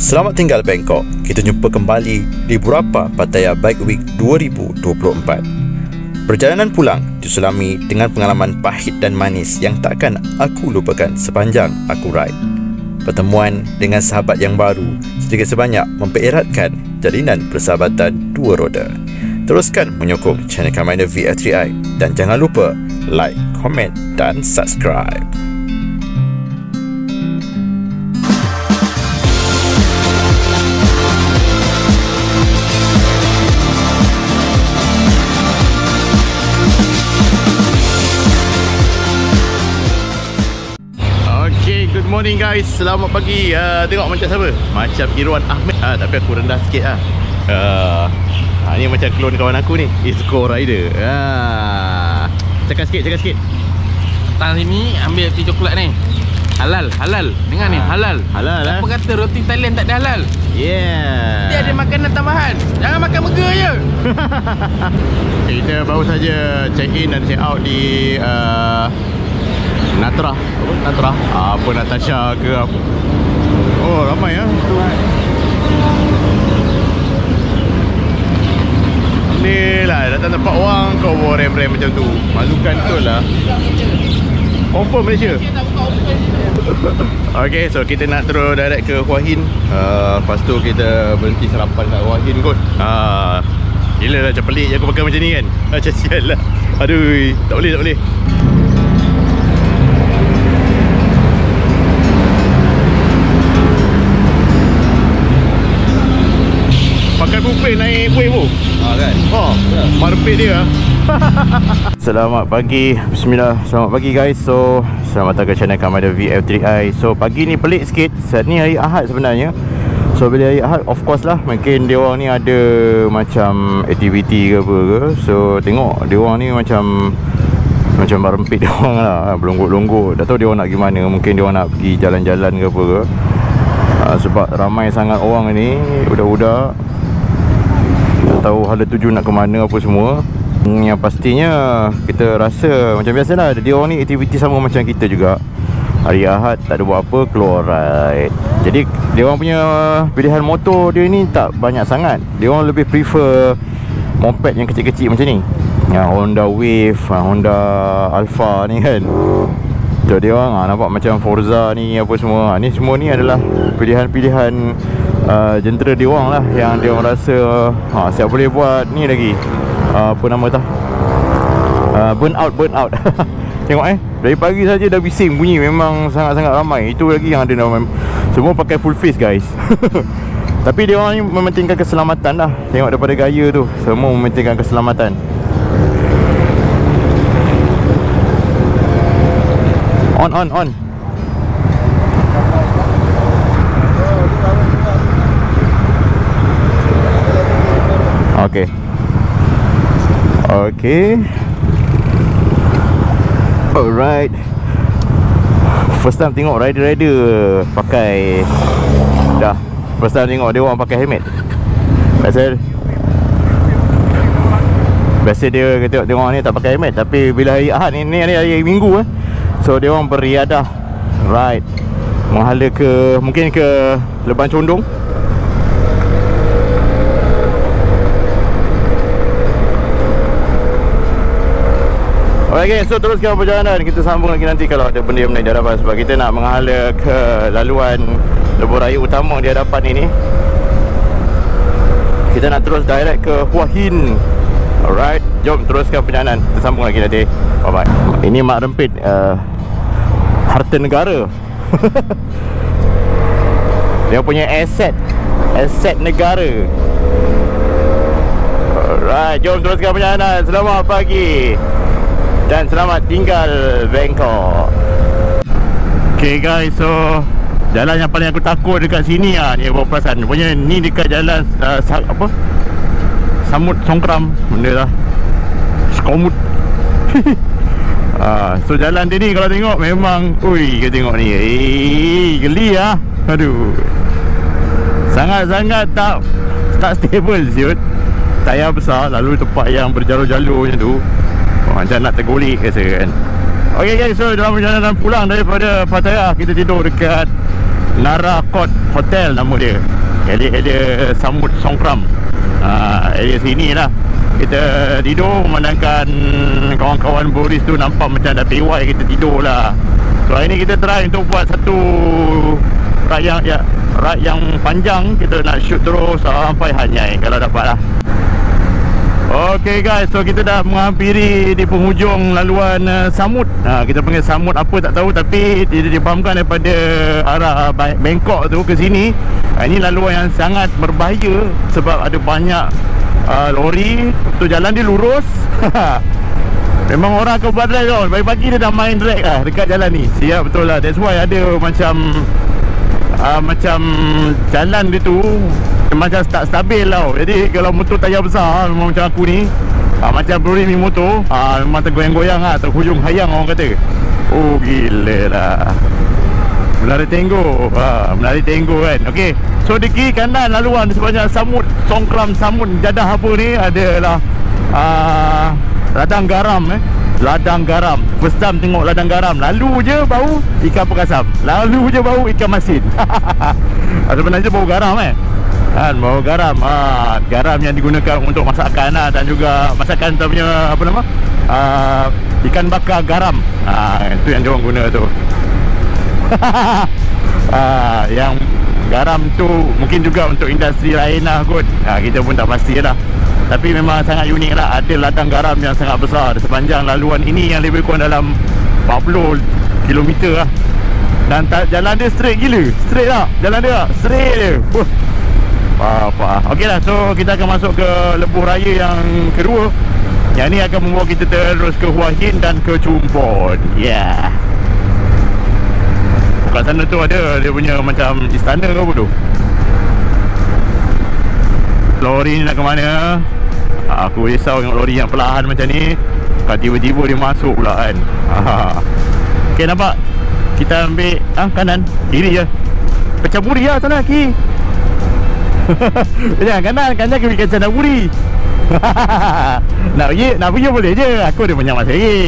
Selamat tinggal Bangkok. Kita jumpa kembali di Burapa Pattaya Bike Week 2024. Perjalanan pulang disulami dengan pengalaman pahit dan manis yang takkan aku lupakan sepanjang aku ride. Pertemuan dengan sahabat yang baru sedikit sebanyak mempereratkan jalinan persahabatan dua roda. Teruskan menyokong channel Kamarindra VF3i dan jangan lupa like, komen dan subscribe. Good morning guys, selamat pagi. Tengok macam siapa? Macam Irwan Ahmed. Tapi aku rendah sikit ni macam klon kawan aku ni, Izco Rider. Cakap sikit. Datang sini ambil tea coklat ni. Halal. Dengar ni, halal. Siapa kata roti Thailand tak ada halal? Yeah. Dia ada makanan tambahan. Jangan makan burger je. Kita baru saja check in dan check out di Natra. Apa Natasha ke apa? Oh, ramai ya. Ni lah datang tempat orang kau bawa rem-rem macam tu. Malukan betul lah. Confirm Malaysia. Okay, so kita nak terus direct ke Hua Hin. Lepas tu kita berhenti sarapan kat Hua Hin kot. Gila lah, macam pelik je aku pakai macam ni kan. Macam sial lah. Aduh, tak boleh. Pakai buffet naik wave tu. Kan? Marpet dia. Selamat pagi. Bismillah. Selamat pagi guys. So, selamat datang ke channel Kamarindra VF3i. So, pagi ni pelik sikit. Saat ni hari Ahad sebenarnya. So, bila hari Ahad, of course lah, mungkin dia orang ni ada macam aktiviti ke apa ke. So, tengok dia orang ni macam marempit dia orang lah, berlonggok-longgok. Tak tahu dia orang nak pergi mana. Mungkin dia orang nak pergi jalan-jalan ke apa ke. Sebab ramai sangat orang ni, budak-budak. Tak tahu hala tuju nak ke mana apa semua. Yang pastinya kita rasa macam biasalah, dia orang ni aktiviti sama macam kita juga. Hari Ahad tak ada buat apa, keluar ride. Jadi dia orang punya pilihan motor dia ni tak banyak sangat. Dia orang lebih prefer moped yang kecil-kecil macam ni. Honda Wave, Honda Alpha ni kan. So dia orang nampak macam Forza ni apa semua. Ni semua ni adalah pilihan-pilihan jentera dia orang lah, yang dia orang rasa siap boleh buat ni lagi. Apa nama tu? Burn out. Tengok dari pagi saja dah bising bunyi. Memang sangat-sangat ramai. Itu lagi yang ada semua pakai full face guys. Tapi dia orang ni mementingkan keselamatan lah. Tengok daripada gaya tu, semua mementingkan keselamatan. On. Okay. Alright. First time tengok rider pakai. First time tengok dia orang pakai helmet. Biasa dia tengok orang ni tak pakai helmet. Tapi bila hari Ahad ni hari Minggu so dia orang beriadah ride menghala ke, mungkin ke Leban Condong. Alright guys, so teruskan perjalanan. Kita sambung lagi nanti kalau ada benda yang menaik di hadapan. Sebab kita nak menghala ke laluan lebuh raya utama di hadapan ini. Kita nak terus direct ke Hua Hin. Alright, jom teruskan perjalanan. Kita sambung lagi nanti. Bye bye. Ini mak rempit harta negara. Dia punya aset negara. Alright, jom teruskan perjalanan. Selamat pagi dan selamat tinggal Bangkok. Okay guys, so jalan yang paling aku takut dekat sini ni bawa perasan. Rupanya ni dekat jalan Samut Songkram benda lah, Skomut. So jalan dia ni kalau tengok memang kita tengok ni geli lah. Aduh, sangat-sangat tak stable siut. Tayar besar, lalu tempat yang berjalur-jalur macam tu, macam nak tergolik rasa kan. Okay guys, so dalam perjalanan pulang daripada Pattaya, kita tidur dekat Nara Court Hotel nama dia. Area Samut Songkram. Area sini lah kita tidur, memandangkan kawan-kawan Boris tu nampak macam dah pewai, kita tidur lah. So hari ni kita try untuk buat satu ride yang panjang. Kita nak shoot terus sampai Hanyai kalau dapat lah. Okay guys, so kita dah menghampiri di penghujung laluan Samut. Kita panggil Samut apa tak tahu, tapi dia difahamkan daripada arah Bangkok tu ke sini. Ini laluan yang sangat berbahaya sebab ada banyak lori. Tu jalan dia lurus. Memang orang akan buat drag tau. Pagi-pagi dia dah main drag lah dekat jalan ni. Siap, betul lah. That's why ada macam jalan dia tu macam tak stabil tau. Jadi kalau motor tayar besar memang macam aku ni, macam Boris ni motor, memang tergoyang-goyang lah, terhujung hayang orang kata. Oh gila lah, menari tenggo, menari tenggo kan. Okay, so di kiri kanan laluan sepanjang Samut Songkram, Samut Jadah apa ni adalah ladang garam. Ladang garam. First time tengok ladang garam, lalu je bau ikan perkasam, lalu je bau ikan masin. Sebenarnya bau garam kan, bau garam. Garam yang digunakan untuk masakan lah, dan juga masakan kita punya apa nama, ikan bakar garam. Itu yang diorang guna tu. Yang garam tu mungkin juga untuk industri lain lah kot. Kita pun tak pasti lah. Tapi memang sangat unik lah. Ada ladang garam yang sangat besar di sepanjang laluan ini, yang lebih kurang dalam 40 km lah. Dan jalan dia straight gila. Straight lah jalan dia, straight dia. Apa. Okey lah, so kita akan masuk ke lebuh raya yang kedua. Yang ni akan membawa kita terus ke Hua Hin dan ke Chumphon. Yeah. Kat sana tu ada dia punya macam istana ke apa tu. Lori ni nak ke mana? Aku risau tengok lori yang perlahan macam ni. Kalau tiba-tiba dia masuk pula kan. Okay, nampak? Kita ambil kanan, kiri je. Pecah buri lah sana kiri. Jangan kanan ke bikin sana buri. Nak pergi boleh je. Aku ada banyak masa lagi.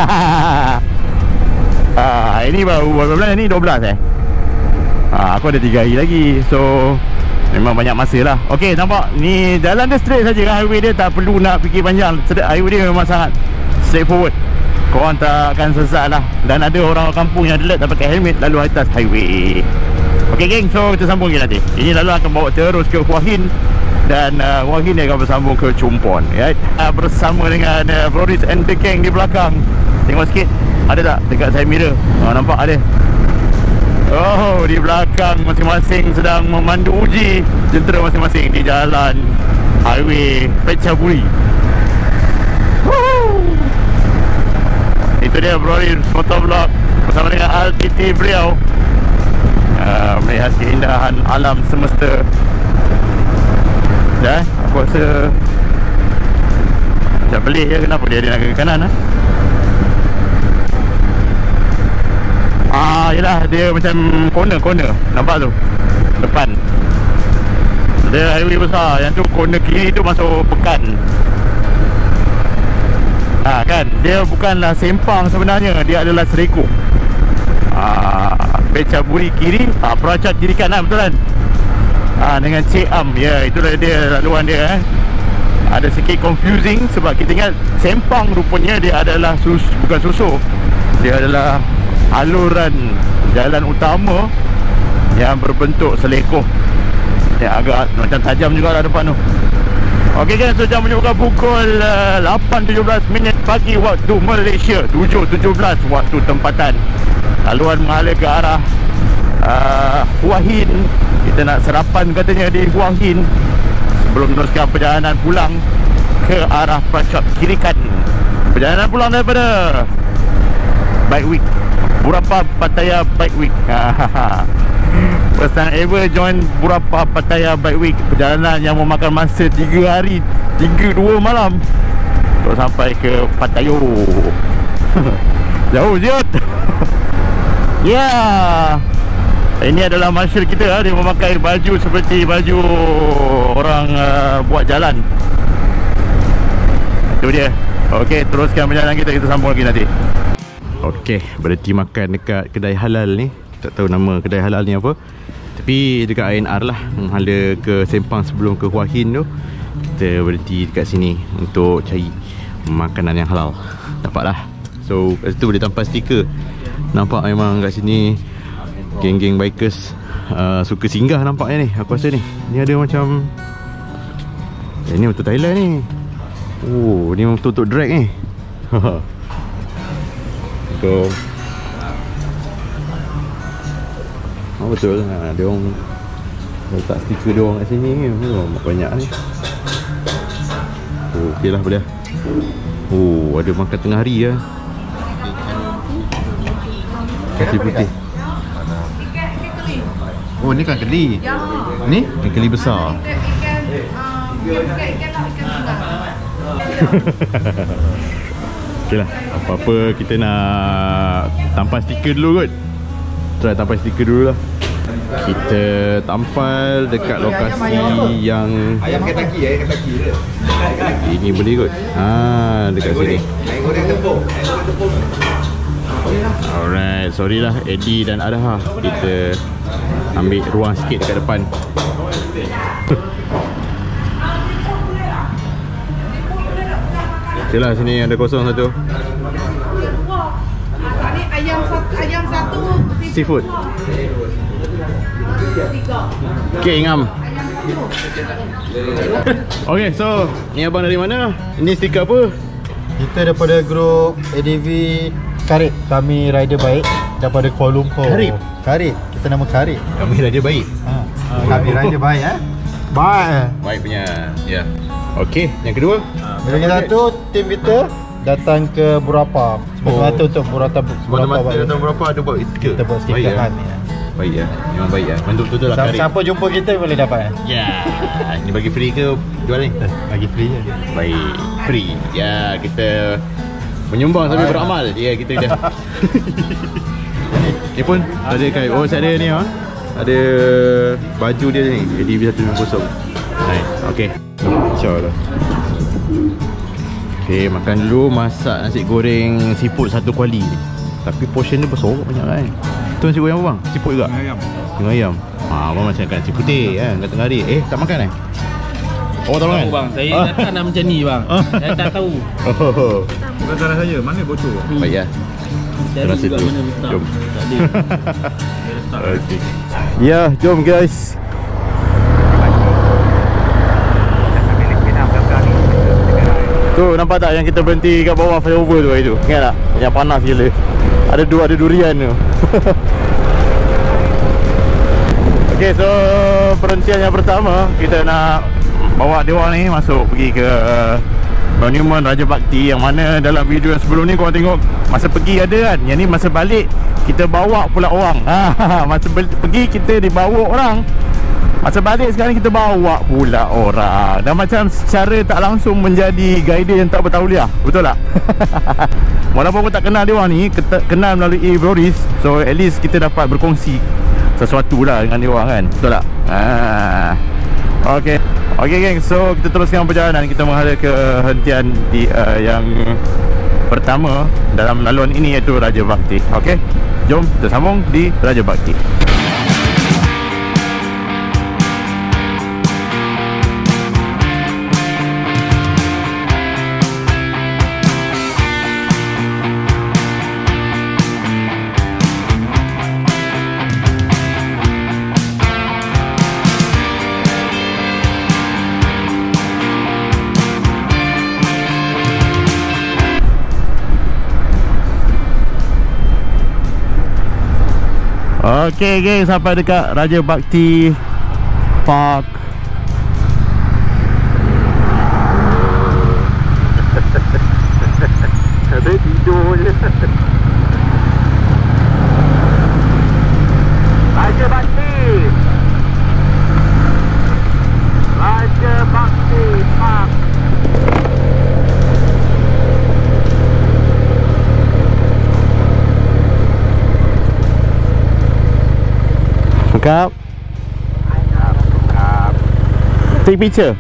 Ini baru berapa bulan ni? 12 aku ada 3 hari lagi. So memang banyak masa lah. Ok, nampak? Ni jalan dia straight saja kan. Highway dia tak perlu nak fikir panjang. Highway dia memang sangat straightforward. Korang tak akan sesat lah. Dan ada orang kampung yang delete tak pakai helmet lalu atas highway. Ok geng, so kita sambung lagi nanti. Ini lalu akan bawa terus ke Hua Hin. Dan Hua Hin dia akan bersambung ke Chumphon, right? Bersama dengan Boris and the gang di belakang. Tengok sikit, ada tak dekat side mirror? Nampak ada. Oh, di belakang masing-masing sedang memandu uji jentera masing-masing di jalan highway Pechaburi. Itu dia Boris motovlog bersama dengan RTT beliau, melihat keindahan alam semesta. Dah, aku rasa macam pelik je, kenapa dia nak ke kanan yelah, dia macam corner. Nampak tu depan dia highway besar. Yang tu corner kiri tu masuk Pekan. Kan dia bukanlah sempang sebenarnya, dia adalah Sereko. Pechaburi kiri, Pracat kiri kanan, betul kan? Dengan Cik Am. Ya, itulah dia laluan dia. Ada sikit confusing sebab kita ingat sempang, rupanya dia adalah bukan susu. Dia adalah aluran jalan utama yang berbentuk selekoh, yang agak macam tajam juga lah depan tu. Ok guys, so jam menunjukkan pukul 8.17 pagi waktu Malaysia, 7.17 waktu tempatan. Laluan mengalir ke arah Hua Hin. Kita nak sarapan katanya di Hua Hin sebelum meneruskan perjalanan pulang ke arah Prachuap Kirikan. Perjalanan pulang daripada Bike Week, Burapha Pattaya Bike Week. First time ever join Burapha Pattaya Bike Week. Perjalanan yang memakan masa 3 hari 2 malam untuk sampai ke Pattaya. Jauh siot. Ya, ini adalah marshal kita. Dia memakai baju seperti baju orang buat jalan. Itu dia. Okey, teruskan perjalanan kita. Kita sambung lagi nanti. Okey, berhenti makan dekat kedai halal ni. Tak tahu nama kedai halal ni apa. Tapi dekat ANR lah, menghala ke Sempang sebelum ke Hua Hin tu, kita berhenti dekat sini untuk cari makanan yang halal. Dapatlah. So kat situ boleh tampal stiker. Nampak memang kat sini geng-geng bikers suka singgah nampaknya ni. Aku rasa ni ada macam ni untuk Thailand ni. Oh, ni untuk drag ni. Go. Betul lah, dia orang letak stiker dia orang kat sini ni. Banyak ni. Oh, okey lah boleh. Oh, ada makan tengah hari lah. Nasi putih. Oh, ni kan keli. Ni? Ikan keli besar. Okey lah, apa-apa kita nak tampal stiker dulu kot. Try tampal stiker dulu lah. Kita tampal dekat lokasi yang Ayam Kentucky dia. ini boleh kot. Dekat sini. Ayam goreng tepung. Alright, sorry lah Eddie dan Adha. Kita ambil ruang sikit dekat depan. Okay lah, sini ada kosong satu. Ini ayam satu Seafood. Okay, Ingam. Okay, so ni abang dari mana? Ini stiker apa? Kita daripada grup ADV Karib. Kami rider baik daripada Kuala Lumpur. Karib? Karib. Kita nama Karib. Kami rider baik. Kami rider baik Baik. Baik punya. Ya. Okay, yang kedua. Bila kita tu tim kita datang ke Burapa. Semata-mata untuk Burapa. Semata-mata datang berapa ada buat stiker. Kita buat stiker Baik, kan. Baik ya. Memang baik ya. Betul-betul lah Karib. Siapa jumpa kita boleh dapat. Ya. Ini bagi free ke jual ni? Bagi free je. Baik, free. Ya, kita menyumbang sambil beramal. Ya, kita dah. Ni pun ada kai. Oh, saya ada ni ah. Ada baju dia ni. ADV 150. Nice. Okey. InsyaAllah. Okey, makan dulu. Masak nasi goreng siput satu kuali ni. Tapi portion dia besar banyak kan. Tu nasi goreng apa bang? Siput juga? Tengah ayam. Abang macam makan nasi putih kan kat tengah hari. Tak makan Oh, tak makan? Bang, saya datang dah macam ni bang. Saya tak tahu. Oh. Bukan salah saya. Mana bocor? Baik ya. Cari situ. juga mana letak. Jom. Tak ada. Okay. Ya, jom guys. Tu nampak tak yang kita berhenti kat bawah flyover tu hari tu? Ingat tak? Yang panas gila. Ada durian tu. Okay, so perhentian yang pertama kita nak bawa dia orang ni masuk pergi ke Monumen Raja Bakti. Yang mana dalam video yang sebelum ni korang tengok masa pergi ada kan. Yang ni masa balik kita bawa pula orang. Masa pergi kita dibawa orang, masa balik sekarang kita bawa pula orang. Dan macam secara tak langsung menjadi guide yang tak bertauliah. Betul tak? Walaupun aku tak kenal dia orang ni, kenal melalui Boris. So at least kita dapat berkongsi sesuatu lah dengan dia orang kan. Betul tak? Okay, geng. So kita teruskan perjalanan. Kita menghala ke hentian di yang pertama dalam laluan ini, iaitu Raja Bakti. Okay, jom kita sambung di Raja Bakti. Okay geng, sampai dekat Raja Bakti Park. Ada tidur je. Raja Bakti, Raja Bakti Park. Cakap. Take picture.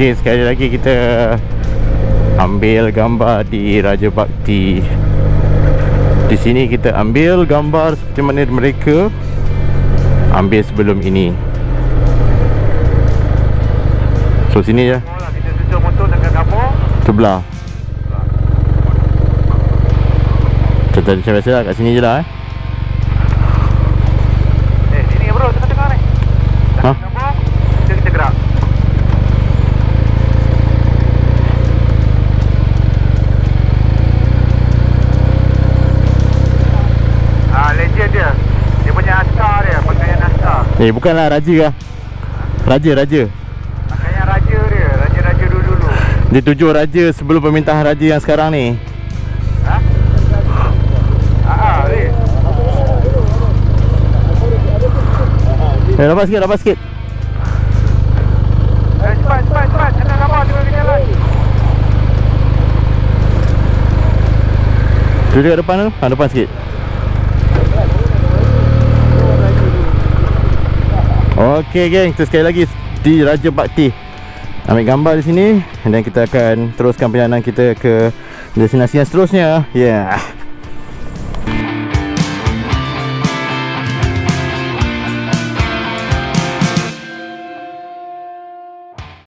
Okey, sekali lagi kita ambil gambar di Raja Bakti. Di sini kita ambil gambar seperti mana mereka ambil sebelum ini. So sini je. Kita cucuk motor dengan kapur. Sebelah. Kita macam biasa lah, kat sini je lah Sini bro, tengah-tengah ni. Ha? Kapur. Kita gerak. Legend dia. Dia punya askar dia, pakaian askar. Bukanlah raja lah. Raja. Pakaian raja dia, raja-raja dulu-dulu. Dia 7 raja sebelum pemerintahan raja yang sekarang ni. Ha? Ni. Lepas sikit. Cepat. Jangan lama, tengok ke jalan. Tu dekat depan tu. Depan sikit. Okey geng, kita sekali lagi di Raja Bakti. Ambil gambar di sini dan kita akan teruskan perjalanan kita ke destinasi yang seterusnya. Yeah.